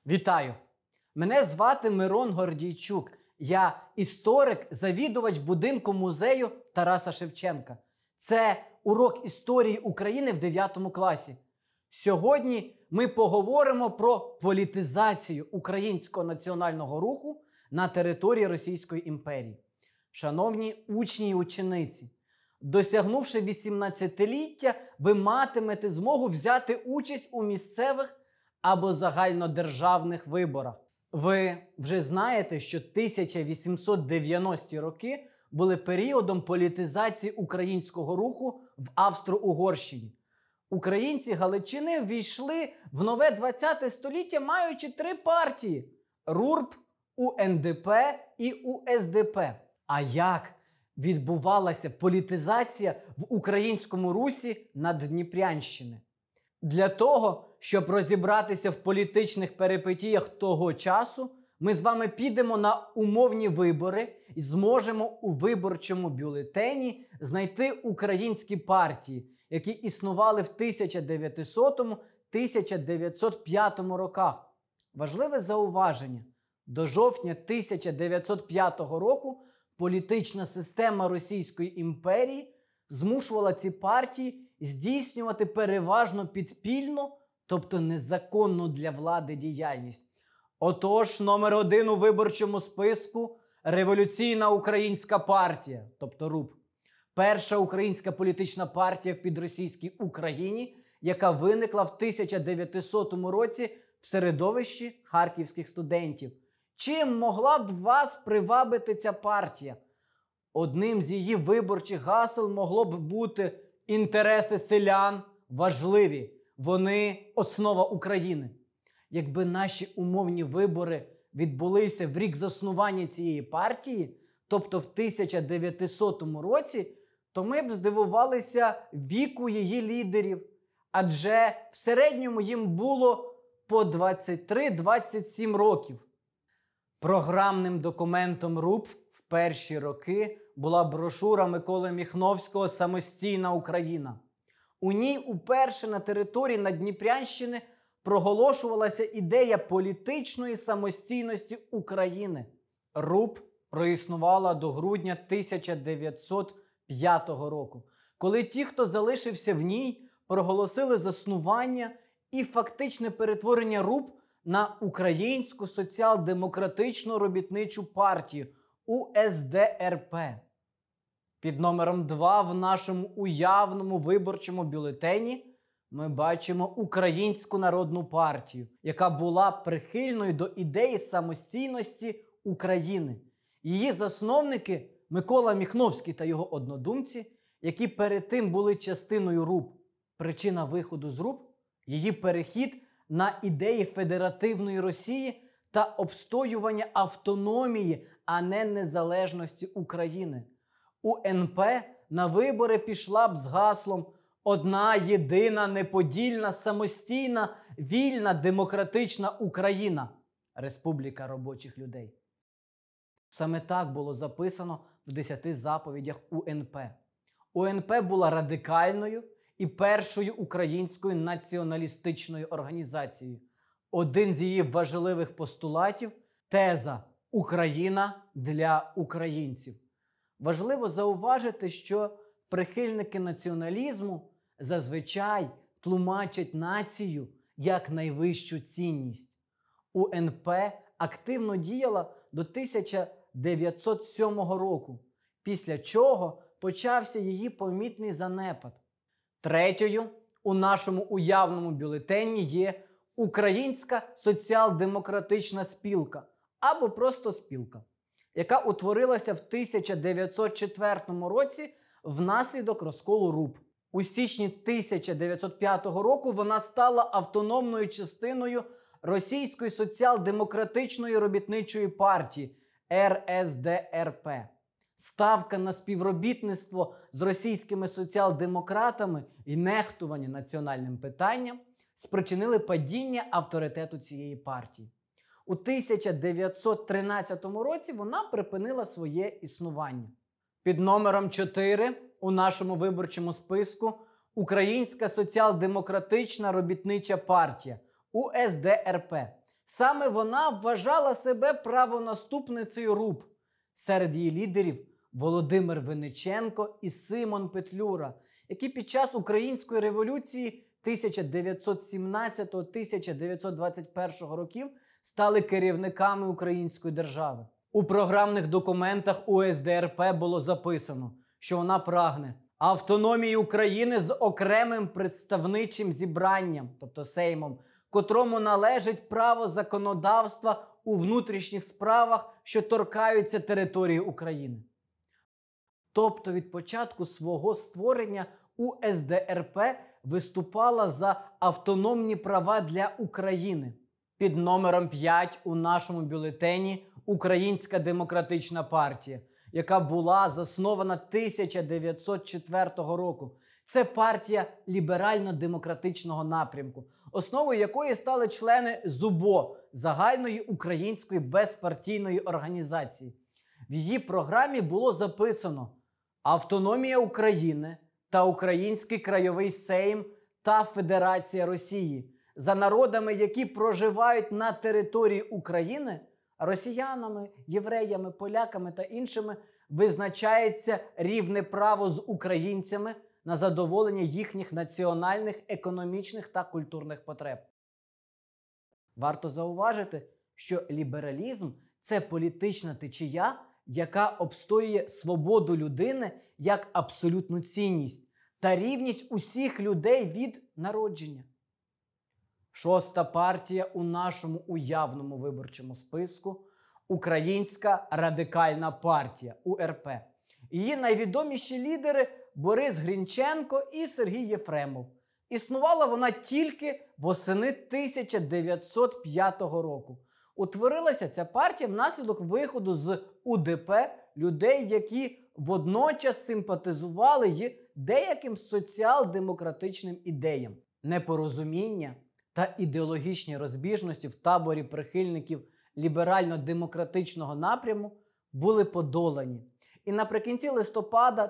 Вітаю! Мене звати Мирон Гордійчук. Я історик, завідувач будинку музею Тараса Шевченка. Це урок історії України в 9 класі. Сьогодні ми поговоримо про політизацію українського національного руху на території Російської імперії. Шановні учні і учениці, досягнувши 18-ліття, ви матимете змогу взяти участь у місцевих або загальнодержавних виборах. Ви вже знаєте, що 1890-ті роки були періодом політизації українського руху в Австро-Угорщині. Українці Галичини ввійшли в нове 20 століття, маючи 3 партії – РУРП, УНДП і УСДП. А як відбувалася політизація в українському русі Наддніпрянщини? Для того, щоб розібратися в політичних перипетіях того часу, ми з вами підемо на умовні вибори і зможемо у виборчому бюлетені знайти українські партії, які існували в 1900-1905 роках. Важливе зауваження. До жовтня 1905 року політична система Російської імперії змушувала ці партії здійснювати переважно підпільну, тобто незаконну для влади діяльність. Отож, номер 1 у виборчому списку – Революційна українська партія, тобто РУП. Перша українська політична партія в підросійській Україні, яка виникла в 1900 році в середовищі харківських студентів. Чим могла б вас привабити ця партія? Одним з її виборчих гасел могло б бути «Інтереси селян важливі, вони – основа України». Якби наші умовні вибори відбулися в рік заснування цієї партії, тобто в 1900 році, то ми б здивувалися віку її лідерів, адже в середньому їм було по 23-27 років. Програмним документом РУП в перші роки була брошура Миколи Міхновського «Самостійна Україна». У ній уперше на території Наддніпрянщини проголошувалася ідея політичної самостійності України. РУП проіснувала до грудня 1905 року, коли ті, хто залишився в ній, проголосили заснування і фактичне перетворення РУП на Українську соціал-демократичну робітничу партію УСДРП. Під номером 2 в нашому уявному виборчому бюлетені ми бачимо Українську народну партію, яка була прихильною до ідеї самостійності України. Її засновники Микола Міхновський та його однодумці, які перед тим були частиною РУП. Причина виходу з РУП – її перехід на ідеї федеративної Росії та обстоювання автономії, а не незалежності України. УНП на вибори пішла б з гаслом «Одна, єдина, неподільна, самостійна, вільна, демократична Україна» – Республіка робочих людей. Саме так було записано в 10 заповідях УНП. УНП була радикальною і першою українською націоналістичною організацією. Один з її важливих постулатів – теза «Україна для українців». Важливо зауважити, що прихильники націоналізму зазвичай тлумачать націю як найвищу цінність. УНП активно діяла до 1907 року, після чого почався її помітний занепад. Третьою у нашому уявному бюлетені є Українська соціал-демократична спілка або просто спілка, яка утворилася в 1904 році внаслідок розколу РУП. У січні 1905 року вона стала автономною частиною Російської соціал-демократичної робітничої партії РСДРП. Ставка на співробітництво з російськими соціал-демократами і нехтування національним питанням спричинили падіння авторитету цієї партії. У 1913 році вона припинила своє існування. Під номером 4 у нашому виборчому списку Українська соціал-демократична робітнича партія УСДРП Саме вона вважала себе правонаступницею РУП. Серед її лідерів Володимир Винниченко і Симон Петлюра, які під час Української революції 1917-1921 років стали керівниками української держави. У програмних документах УСДРП було записано, що вона прагне автономії України з окремим представничим зібранням, тобто Сеймом, котрому належить право законодавства у внутрішніх справах, що торкаються території України. Тобто від початку свого створення УСДРП виступала за автономні права для України. Під номером 5 у нашому бюлетені Українська демократична партія, яка була заснована 1904 року. Це партія ліберально-демократичного напрямку, основою якої стали члени ЗУБО – Загальної української безпартійної організації. В її програмі було записано «Автономія України та Український краєвий Сейм та Федерація Росії за народами, які проживають на території України, росіянами, євреями, поляками та іншими, визначається рівне право з українцями на задоволення їхніх національних, економічних та культурних потреб». Варто зауважити, що лібералізм – це політична течія, яка обстоює свободу людини як абсолютну цінність та рівність усіх людей від народження. Шоста партія у нашому уявному виборчому списку – Українська радикальна партія УРП. Її найвідоміші лідери – Борис Грінченко і Сергій Єфремов. Існувала вона тільки восени 1905 року. Утворилася ця партія внаслідок виходу з УДП людей, які водночас симпатизували й деяким соціал-демократичним ідеям. Непорозуміння та ідеологічні розбіжності в таборі прихильників ліберально-демократичного напряму були подолані. І наприкінці листопада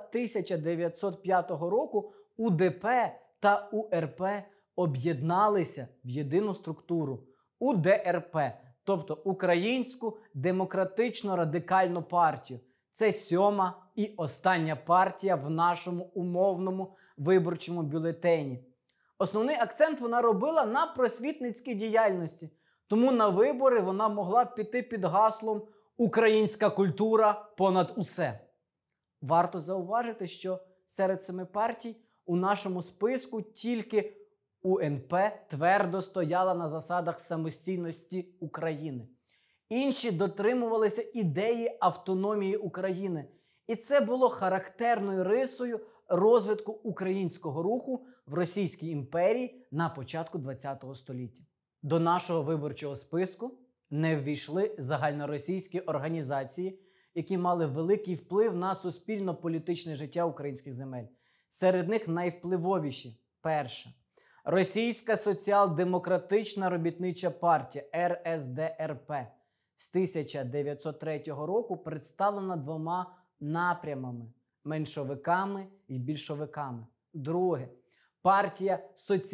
1905 року УДП та УРП об'єдналися в єдину структуру – УДРП, тобто Українську демократично-радикальну партію. Це сьома і остання партія в нашому умовному виборчому бюлетені. Основний акцент вона робила на просвітницькій діяльності, тому на вибори вона могла піти під гаслом «Українська культура понад усе». Варто зауважити, що серед 7 партій у нашому списку тільки УНП твердо стояла на засадах самостійності України. Інші дотримувалися ідеї автономії України. І це було характерною рисою розвитку українського руху в Російській імперії на початку ХХ століття. До нашого виборчого списку не ввійшли загальноросійські організації, які мали великий вплив на суспільно-політичне життя українських земель. Серед них найвпливовіші. Перша. Російська соціал-демократична робітнича партія РСДРП з 1903 року представлена 2 напрямами – меншовиками і більшовиками. Друге. Партія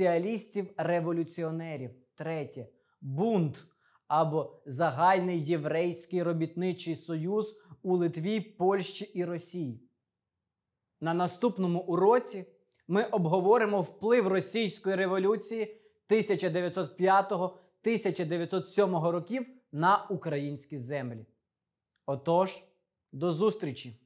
соціалістів-революціонерів. Третє. Бунт або Загальний єврейський робітничий союз у Литві, Польщі і Росії. На наступному уроці ми обговоримо вплив російської революції 1905-1907 років на українські землі. Отож, до зустрічі!